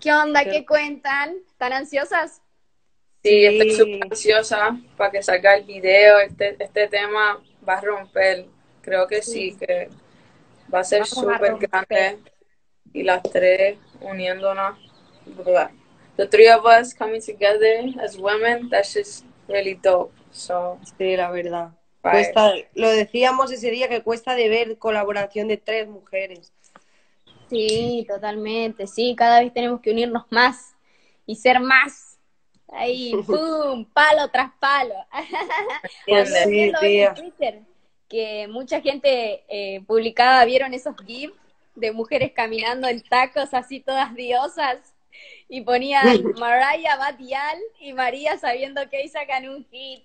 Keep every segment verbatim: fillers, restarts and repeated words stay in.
¿Qué onda? Qué- ¿Qué cuentan? ¿Están ansiosas? Sí, estoy Sí, súper ansiosa para que salga el video. Este, este tema va a romper. Creo que Sí, sí, que va a ser vamos a súper romper. grande. Y las tres uniéndonos. Blah. The three of us coming together as women, that's just really dope. So, sí, la verdad. fire. Cuesta, lo decíamos ese día que cuesta de ver colaboración de tres mujeres. Sí, totalmente. Sí, cada vez tenemos que unirnos más y ser más. Ahí, ¡pum! Palo tras palo. ¿Entiendes? Anduve Sí, viendo hoy en tía. Twitter que mucha gente eh, publicaba, ¿vieron esos GIFs de mujeres caminando en tacos así todas diosas? Y ponían Mariah Batial y María sabiendo que ahí sacan un hit.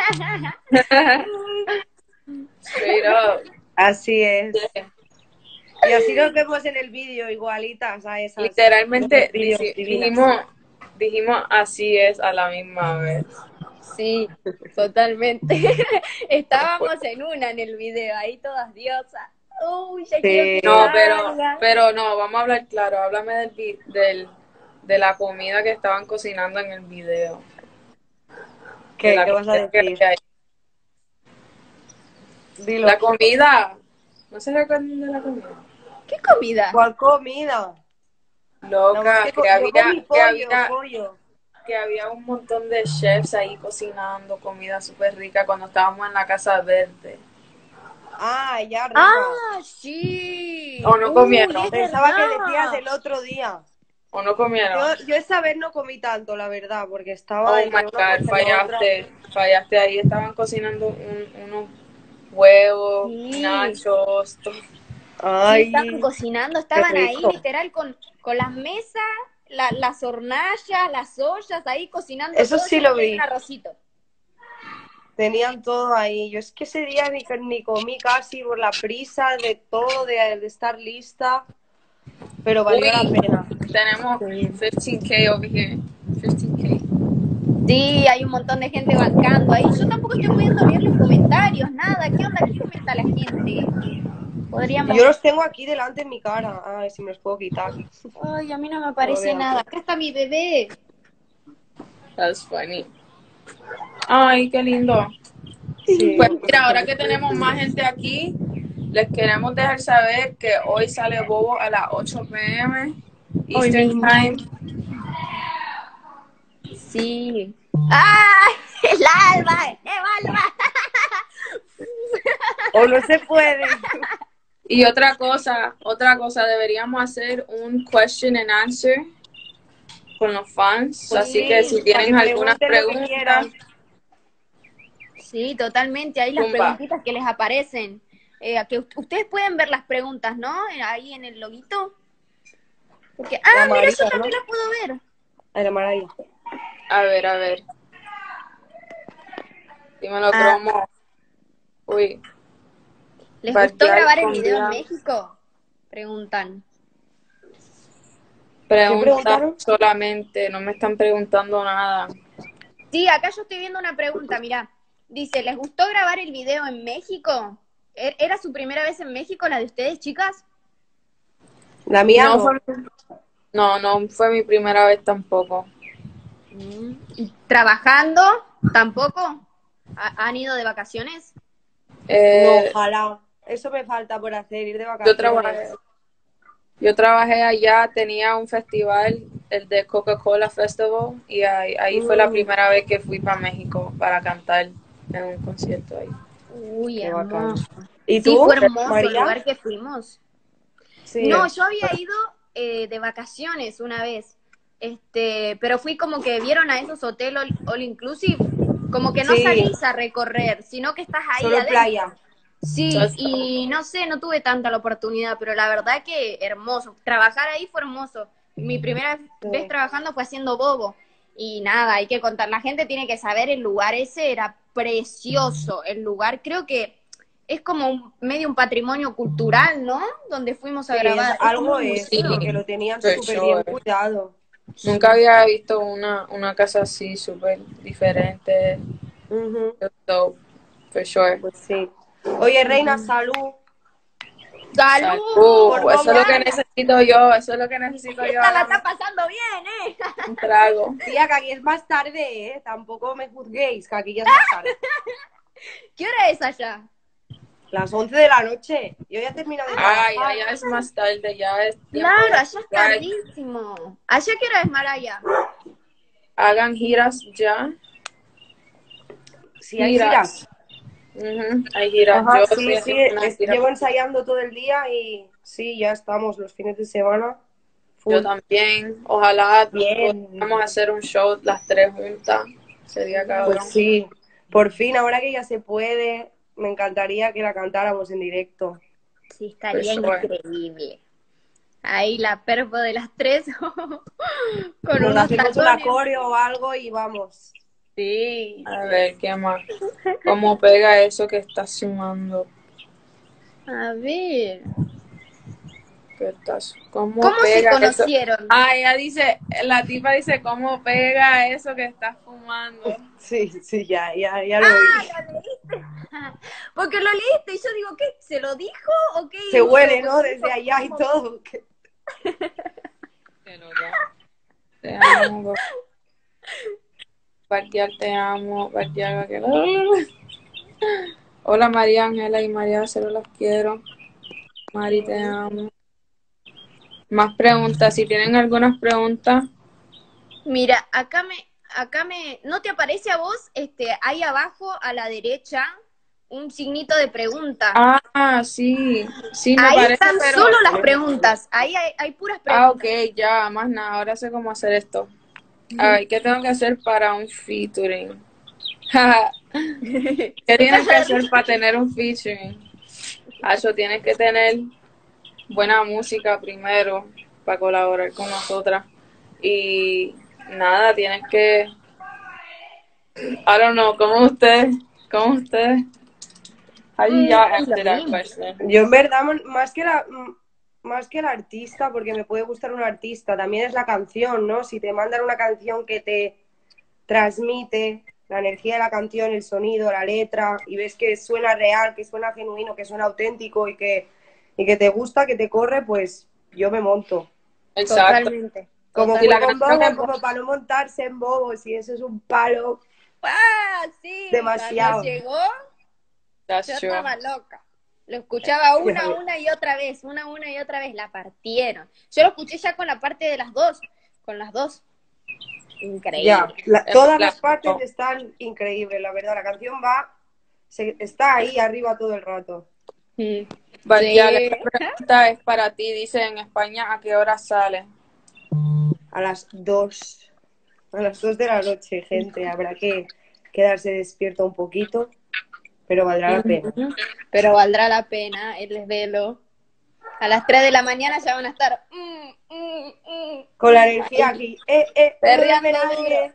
Straight up. Así es. Yeah. Y así nos vemos en el vídeo, igualitas a esas. Literalmente Los vídeos dici- divinas. dijimos, dijimos así es a la misma vez. Sí, totalmente. Estábamos en una en el video, ahí todas diosas. Uy, ya quiero que Sí. No, pero, salga. pero no, vamos a hablar claro. Háblame del, vi- del, de la comida que estaban cocinando en el video. De ¿Qué, la ¿Qué vas a comida que decir? había ahí. Dilo. La comida. ¿No se recuerdan de la comida? ¿Qué comida? ¿Cuál comida? Nada más Loca, que que co- yo había, comí que pollo, había, pollo. que había un montón de chefs ahí cocinando comida súper rica cuando estábamos en la Casa Verde. Ah, allá arriba. Ah, sí. ¿O no Uy, comieron? es Pensaba que verdad. decías del otro día. ¿O no comieron? Yo, yo esa vez no comí tanto, la verdad, porque estaba Oh entre my una cosa God, y la otra. fallaste, fallaste. Ahí estaban cocinando un- unos huevos, Sí. nachos, todo. Sí, Ay, estaban cocinando, qué estaban ahí rico. literal con, con las mesas, la- las hornallas, las ollas, ahí cocinando Eso todo. sí Yo me lo quedé vi. un arrocito. Tenían todo ahí. Yo es que ese día ni, ni comí casi por la prisa de todo, de, de estar lista. Pero valió la Uy, pena. tenemos Sí. quince K over here. quince K. Sí, hay un montón de gente bancando ahí. Yo tampoco estoy pudiendo leer los comentarios, nada. ¿Qué onda? ¿Qué comenta la gente? Podríamos... Yo los tengo aquí delante en mi cara. Ay, si me los puedo quitar. Ay, a mí no me No aparece vean. nada. Acá está mi bebé. That's funny. Ay, qué lindo. Sí. Pues mira, ahora que tenemos más gente aquí, les queremos dejar saber que hoy sale Bobo a las ocho p m Hoy Eastern mismo. Time. Sí. ¡Ay! ¡El alba! ¡El alba! O no se puede. Y otra cosa, otra cosa, deberíamos hacer un question and answer con los fans. Pues Así sí, que si Para tienen que algunas pregunten lo que preguntas, quieran. Sí, totalmente. Ahí las Zumba. preguntitas que les aparecen. Eh, que u- ustedes pueden ver las preguntas, ¿no? Eh, Ahí en el loguito. Porque, ah, La mira, María, yo también ¿no? la puedo ver. Ay, la María. a ver, a ver. Dímelo, Ah, cromo. Uy, ¿les gustó Batial grabar el con video en Bian. México? Preguntan. Pregunta preguntaron? solamente, no me están preguntando nada. Sí, acá yo estoy viendo una pregunta, mirá. Dice, ¿les gustó grabar el video en México? ¿E- ¿Era su primera vez en México, la de ustedes, chicas? La mía No no. fue, no, no fue mi primera vez tampoco. ¿Y trabajando? ¿Tampoco? ¿Ha- ¿Han ido de vacaciones? Eh, No, ojalá. Eso me falta por hacer, ir de yo vacaciones. trabajé, yo trabajé allá, tenía un festival, el de Coca-Cola Festival, y ahí, ahí fue la Mm, primera vez que fui para México para cantar en un concierto ahí. Uy, qué bacán. hermoso. ¿Y Sí, tú, fue hermoso el María? lugar que fuimos. Sí. No, yo había ido eh, de vacaciones una vez, este, pero fui como que vieron a esos hoteles all, all inclusive, como que no Sí. salís a recorrer, sino que estás ahí Solo adentro. playa. Sí, Entonces, y no sé, no tuve tanta la oportunidad, pero la verdad que hermoso. Trabajar ahí fue hermoso. Mi primera Sí. vez trabajando fue haciendo bobo. Y nada, hay que contar, la gente tiene que saber, el lugar ese era precioso. El lugar creo que es como un, medio un patrimonio cultural, ¿no? Donde fuimos a Sí, grabar. es- Es como algo un es, museo. porque lo tenían For súper bien sure. cuidado. Nunca había visto una, una casa así súper diferente. Ujú, So, for sure. pues sí. Oye, Reina, salud. ¡Salud! Uh, Por eso es lo que Diana! necesito yo, eso es lo que necesito yo. Esta la ahora está pasando bien. trago. Tía, que aquí es más tarde, ¿eh? Tampoco me juzguéis, que aquí ya es más tarde. ¿Qué hora es allá? Las once de la noche. Yo ya he terminado de trabajar. Ay, ya, ya es más tarde, ya es tiempo Claro, de allá es jugar. tardísimo. ¿Allá qué hora es, Maraya? Hagan giras ya. Si hay giras. Ujú, hay giras. Ajá, Yo sí, estoy sí. haciendo una es- gira. llevo ensayando todo el día y sí, ya estamos los fines de semana. Yo Full. también. Ojalá Bien. podamos hacer un show las tres juntas. Sería cabrón. Pues sí. Por fin, ahora que ya se puede, me encantaría que la cantáramos en directo. Sí, estaría For sure. increíble. Ahí la perpo de las tres con Nos unos hacemos una tacones. coreo o algo y vamos. Sí. A ver, ¿qué más? ¿Cómo pega eso que estás sumando? A ver. ¿Qué estás? ¿Cómo, ¿Cómo se pega eso? conocieron? Ah, ella dice, la tipa dice, ¿cómo pega eso que estás fumando? Sí, sí, ya, ya, ya lo vi. Ah, lo leíste. Porque lo leíste y yo digo, ¿qué? ¿Se lo dijo o qué Se hizo? huele, ¿no? Porque Desde dijo, allá y ¿cómo? todo. Te lo da. Te amo, Bartial, te amo, Bartial, que... Hola María Ángela y María, solo las quiero. Mari, te amo. Más preguntas, si tienen algunas preguntas. Mira, acá me, acá me, ¿no te aparece a vos, este, ahí abajo a la derecha, un signito de pregunta? Ah, sí, sí me Ahí parece, están pero... solo las preguntas, ahí hay, hay puras Ah, ok, preguntas. ya, más nada, ahora sé cómo hacer esto. Ay, ¿qué tengo que hacer para un featuring? ¿Qué Se tienes que caga de hacer risa. para tener un featuring? Ah, eso tienes que tener buena música primero para colaborar con nosotras. Y nada, tienes que, I don't know, ¿cómo ustedes? ¿Cómo ustedes? How you Mm, y'all es lo answer that mismo. question? Yo en verdad, más que la más que el artista, porque me puede gustar un artista, también es la canción, ¿no? Si te mandan una canción que te transmite la energía de la canción, el sonido, la letra, y ves que suena real, que suena genuino, que suena auténtico y que, y que te gusta, que te corre, pues yo me monto. Exacto. Totalmente. Como Si fue la con canción Bobo, es como para no montarse en Bobos, y eso es un palo Ah, sí, demasiado. cuando llegó, that's yo true. estaba loca. Lo escuchaba una, una y otra vez, una, una y otra vez, la partieron. Yo lo escuché ya con la parte de las dos, con las dos. Increíble. Ya, la- Es todas la- las partes están increíbles, la verdad. La canción va, se- está ahí arriba todo el rato. Mm. Bartial, Sí. esta pregunta es para ti. Dice en España, ¿a qué hora sale? A las dos, a las dos de la noche, gente. Habrá que quedarse despierto un poquito, pero valdrá la pena. Ujú. Pero valdrá la pena el desvelo. A las tres de la mañana ya van a estar. mm, mm, mm, Con la energía aquí. Eh, eh, no Perreando duerme nadie.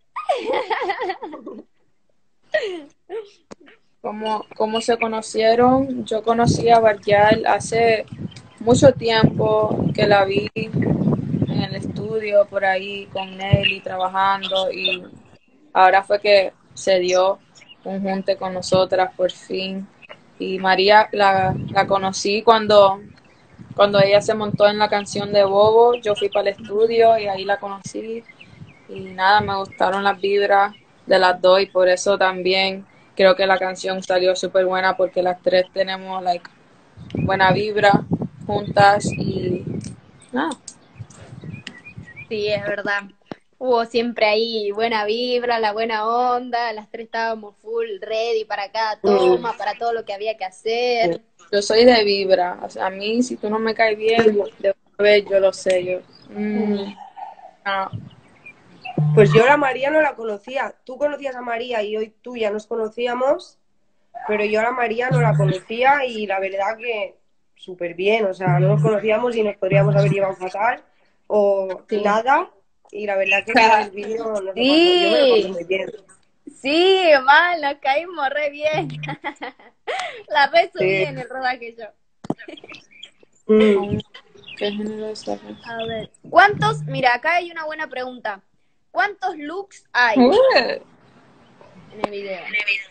¿Cómo, cómo se conocieron? Yo conocí a Bartial hace mucho tiempo que la vi en el estudio por ahí con Nelly trabajando y ahora fue que se dio un junte con nosotras por fin. Y María la, la conocí cuando, cuando ella se montó en la canción de Bobo. Yo fui para el estudio y ahí la conocí. Y nada, me gustaron las vibras de las dos y por eso también creo que la canción salió súper buena porque las tres tenemos like buena vibra juntas y nada. Sí, es verdad. Hubo siempre ahí buena vibra, la buena onda, las tres estábamos full ready para cada toma, para todo lo que había que hacer. Yo soy de vibra, o sea, a mí si tú no me caes bien, de una vez yo lo sé, yo. mm, ah, Pues yo a María no la conocía. Tú conocías a María y hoy tú ya nos conocíamos, pero yo a la María no la conocía y la verdad que súper bien. O sea, no nos conocíamos y nos podríamos haber llevado fatal o Sí. nada. Y la verdad que con el vídeo nos lo pasó. Yo me lo pasé muy bien. Sí, mal, nos caímos re bien. La re subí Sí. en el rodaje yo. Mm. ¿Qué género es esa? A ver, ¿cuántos? Mira, acá hay una buena pregunta. ¿Cuántos looks hay Uh, en el video?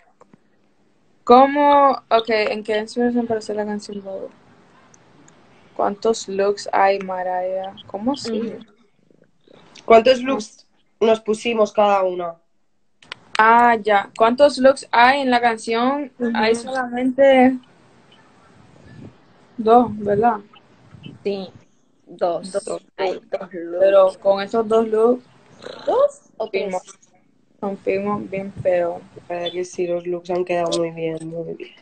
¿Cómo? Ok, ¿en qué inspiración para hacer la canción Bobo? ¿Cuántos looks hay, Mariah? ¿Cómo así? Ujú. ¿Cuántos looks nos pusimos cada una. Ah, ya. ¿Cuántos looks hay en la canción? Ujú. Hay solamente dos, ¿verdad? Sí, dos. Dos. Hay dos looks. Pero con esos dos looks, ¿Dos o confirmo, tres? confirmo bien feo. La verdad que sí, los looks han quedado muy bien, muy bien.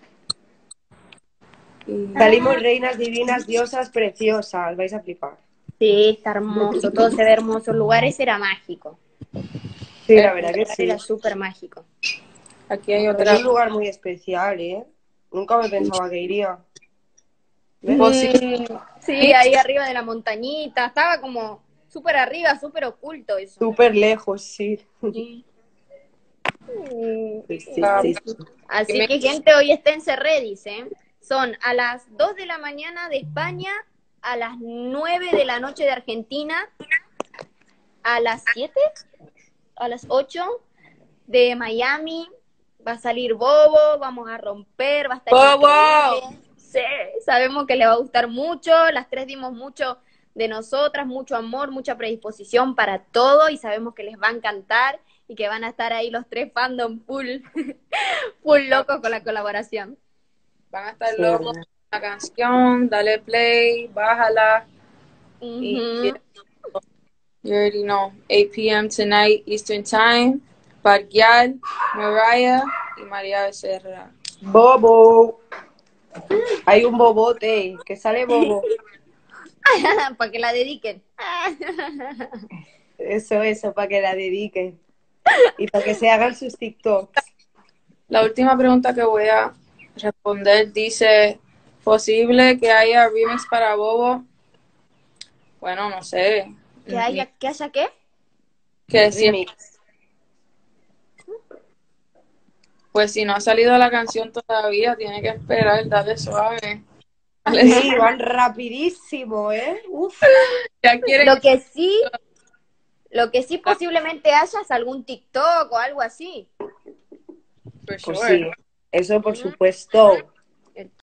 Y Salimos reinas divinas, diosas preciosas. Vais a flipar. Sí, está hermoso, todo se ve hermoso. El lugar ese era mágico. Sí, la eh, verdad El que lugar sí. era súper mágico. aquí hay Es otra. un lugar muy especial, ¿eh? Nunca me pensaba que iría. ¿Ves? Pues sí, Mm, sí, ahí arriba de la montañita. Estaba como súper arriba, súper oculto eso. Súper lejos, sí. Sí. Mm, Sí, sí, ah, sí. y Así me- que, gente, hoy esténse ready, ¿eh? Son a las dos de la mañana de España, a las nueve de la noche de Argentina, a las siete, a las ocho de Miami. Va a salir Bobo, vamos a romper, va a estar ¡Bobo! increíble. Sí, sabemos que le va a gustar mucho. Las tres dimos mucho de nosotras, mucho amor, mucha predisposición para todo y sabemos que les va a encantar y que van a estar ahí los tres fandom full, full locos con la colaboración. Van a estar Sí, locos con la canción, dale play, bájala. Y Ujú. you already know, eight p m tonight Eastern Time. Bargial, Mariah y María Becerra. Bobo. Hay un bobote. Que sale Bobo. Para que la dediquen. Eso, eso, para que la dediquen. Y para que se hagan sus TikToks. La última pregunta que voy a responder dice, ¿posible que haya remix para Bobo? Bueno, no sé. ¿Que haya, que haya qué? Que si, Remix. pues si no ha salido la canción todavía, tiene que esperar, dale suave. Dale Sí, suave. van rapidísimo, ¿eh? Uf. Ya quieren Lo que sí, lo que sí posiblemente haya es algún TikTok o algo así. for Pues sure. sí, eso por supuesto.